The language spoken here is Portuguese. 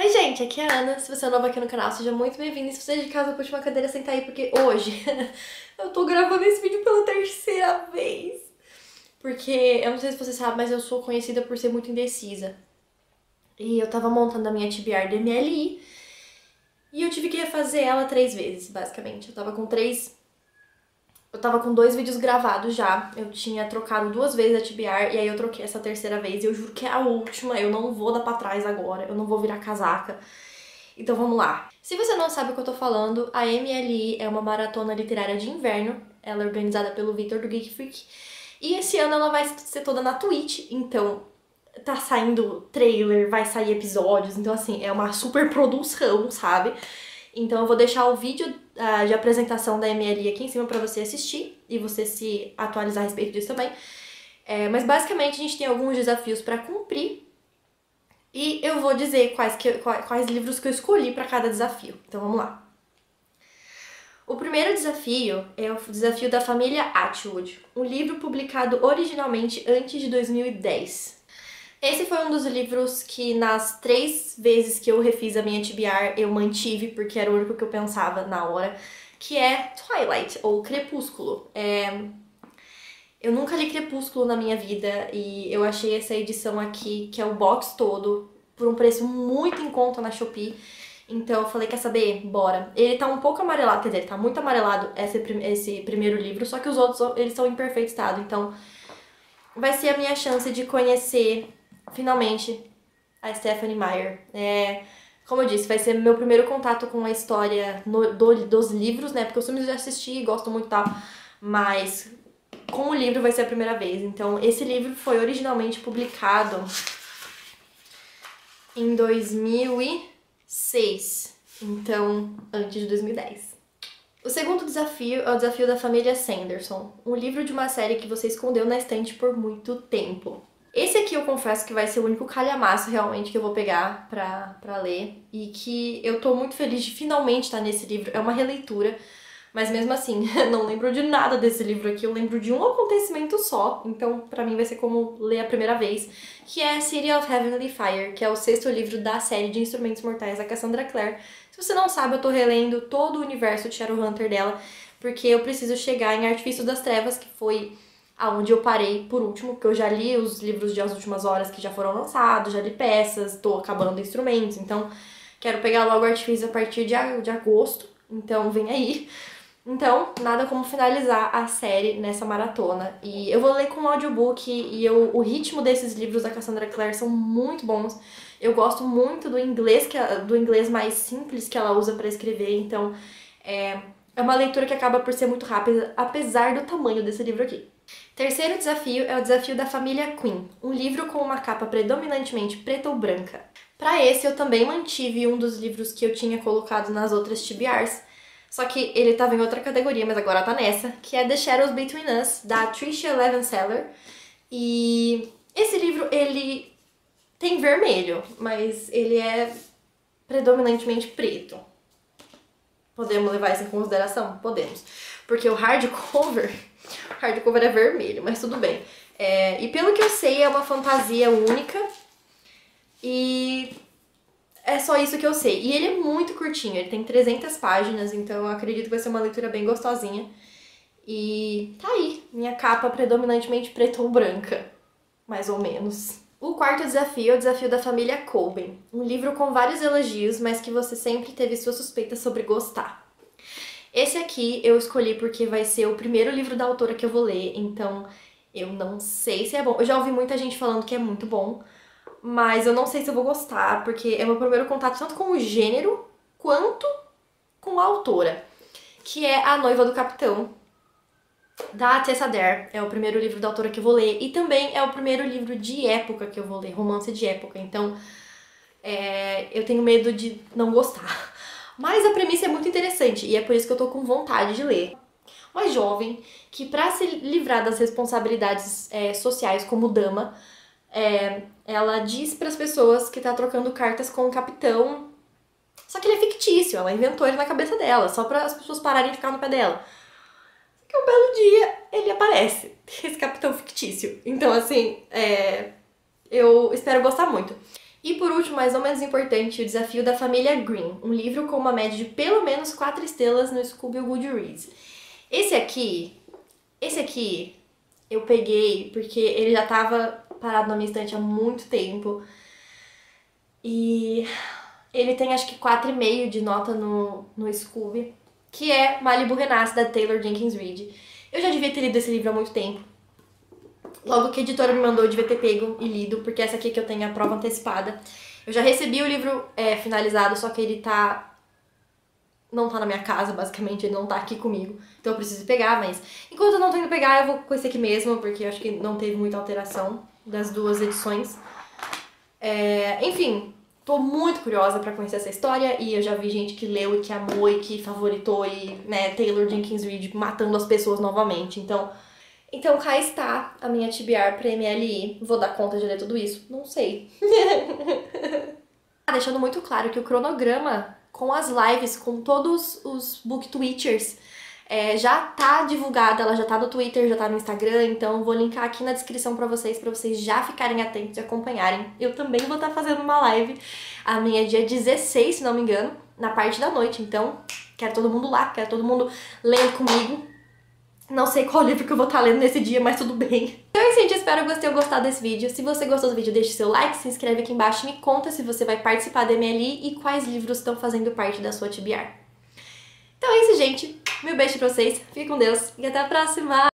Oi, gente, aqui é a Ana. Se você é nova aqui no canal, seja muito bem-vindo. E se você é de casa, puxa uma cadeira e senta aí, porque hoje eu tô gravando esse vídeo pela terceira vez. Porque, eu não sei se você sabe, mas eu sou conhecida por ser muito indecisa. E eu tava montando a minha TBR do MLI e eu tive que refazer ela 3 vezes, basicamente. Eu tava com 2 vídeos gravados já. Eu tinha trocado 2 vezes a TBR e aí eu troquei essa terceira vez. E eu juro que é a última, eu não vou dar pra trás agora, eu não vou virar casaca. Então vamos lá. Se você não sabe o que eu tô falando, a MLI é uma maratona literária de inverno. Ela é organizada pelo Victor do Geek Freak. E esse ano ela vai ser toda na Twitch, então tá saindo trailer, vai sair episódios, então assim, é uma super produção, sabe? Então eu vou deixar o vídeo de apresentação da MLI aqui em cima pra você assistir e você se atualizar a respeito disso também. Mas basicamente a gente tem alguns desafios pra cumprir e eu vou dizer quais livros que eu escolhi pra cada desafio. Então vamos lá. O primeiro desafio é o desafio da família Atwood, um livro publicado originalmente antes de 2010. Esse foi um dos livros que nas 3 vezes que eu refiz a minha TBR eu mantive, porque era o único que eu pensava na hora, que é Twilight, ou Crepúsculo. Eu nunca li Crepúsculo na minha vida e eu achei essa edição aqui, que é o box todo, por um preço muito em conta na Shopee. Então eu falei, quer saber? Bora. Ele tá um pouco amarelado, quer dizer, ele tá muito amarelado esse primeiro livro, só que os outros, eles são em perfeito estado. Então vai ser a minha chance de conhecer, finalmente, a Stephenie Meyer. Como eu disse, vai ser meu primeiro contato com a história dos livros, né? Porque eu sempre já assisti, gosto muito e tal, mas com o livro vai ser a primeira vez. Então esse livro foi originalmente publicado em 2006, então antes de 2010. O segundo desafio é o desafio da família Sanderson, um livro de uma série que você escondeu na estante por muito tempo. Esse aqui eu confesso que vai ser o único calhamaço realmente que eu vou pegar pra ler e que eu tô muito feliz de finalmente estar nesse livro. É uma releitura, mas mesmo assim, não lembro de nada desse livro aqui, eu lembro de um acontecimento só, então pra mim vai ser como ler a primeira vez, que é City of Heavenly Fire, que é o 6º livro da série de Instrumentos Mortais da Cassandra Clare. Se você não sabe, eu tô relendo todo o universo de Shadowhunter dela, porque eu preciso chegar em Artifício das Trevas, que foi aonde eu parei por último, porque eu já li os livros de As Últimas Horas que já foram lançados, já li peças, tô acabando instrumentos, então quero pegar logo o Artifício a partir de agosto, então vem aí. Então, nada como finalizar a série nessa maratona. E eu vou ler com audiobook e o ritmo desses livros da Cassandra Clare são muito bons. Eu gosto muito do inglês mais simples que ela usa para escrever, então é uma leitura que acaba por ser muito rápida, apesar do tamanho desse livro aqui. Terceiro desafio é o desafio da família Queen, um livro com uma capa predominantemente preta ou branca. Para esse eu também mantive um dos livros que eu tinha colocado nas outras TBRs, só que ele tava em outra categoria, mas agora tá nessa, que é The Shadows Between Us, da Tricia Levenseller. E esse livro, ele tem vermelho, mas ele é predominantemente preto. Podemos levar isso em consideração? Podemos. Porque o hardcover é vermelho, mas tudo bem. E pelo que eu sei, é uma fantasia única. E é só isso que eu sei. E ele é muito curtinho, ele tem 300 páginas, então eu acredito que vai ser uma leitura bem gostosinha. E tá aí, minha capa predominantemente preta ou branca, mais ou menos. O quarto desafio é o desafio da família Colben, um livro com vários elogios, mas que você sempre teve suas suspeitas sobre gostar. Esse aqui eu escolhi porque vai ser o primeiro livro da autora que eu vou ler, então eu não sei se é bom. Eu já ouvi muita gente falando que é muito bom, mas eu não sei se eu vou gostar, porque é meu primeiro contato tanto com o gênero quanto com a autora, que é A Noiva do Capitão, da Tessa Dare. É o primeiro livro da autora que eu vou ler e também é o primeiro livro de época que eu vou ler, romance de época, então eu tenho medo de não gostar. Mas a premissa é muito interessante e é por isso que eu tô com vontade de ler. Uma jovem que, pra se livrar das responsabilidades sociais como dama, ela diz pras pessoas que tá trocando cartas com o capitão, só que ele é fictício, ela inventou ele na cabeça dela, só para as pessoas pararem de ficar no pé dela. Só que um belo dia ele aparece, esse capitão fictício. Então assim, eu espero gostar muito. E por último, mais ou menos importante, o Desafio da Família Green, um livro com uma média de pelo menos 4 estrelas no Scooby Goodreads. Esse aqui, eu peguei porque ele já tava parado na minha estante há muito tempo. E ele tem acho que 4,5 de nota no Scooby, que é Malibu Renasce, da Taylor Jenkins Reid. Eu já devia ter lido esse livro há muito tempo. Logo que a editora me mandou, eu devia ter pego e lido, porque essa aqui que eu tenho é a prova antecipada. Eu já recebi o livro finalizado, só que ele não tá na minha casa, basicamente, ele não tá aqui comigo. Então eu preciso pegar, mas enquanto eu não tô indo pegar, eu vou com esse aqui mesmo, porque eu acho que não teve muita alteração das duas edições. Enfim, tô muito curiosa pra conhecer essa história, e eu já vi gente que leu e que amou e que favoritou, e, né, Taylor Jenkins Reid matando as pessoas novamente. Então cá está a minha TBR pra MLI. Vou dar conta de ler tudo isso? Não sei. Deixando muito claro que o cronograma com as lives, com todos os book twitchers, já tá divulgada, ela já tá no Twitter, já tá no Instagram, então vou linkar aqui na descrição pra vocês já ficarem atentos e acompanharem. Eu também vou estar fazendo uma live, a minha é dia 16, se não me engano, na parte da noite, então quero todo mundo lá, quero todo mundo lendo comigo. Não sei qual livro que eu vou estar lendo nesse dia, mas tudo bem. Então é isso, gente. Espero que vocês tenham gostado desse vídeo. Se você gostou do vídeo, deixe seu like, se inscreve aqui embaixo e me conta se você vai participar da MLI e quais livros estão fazendo parte da sua TBR. Então é isso, gente. Meu beijo pra vocês. Fique com Deus e até a próxima!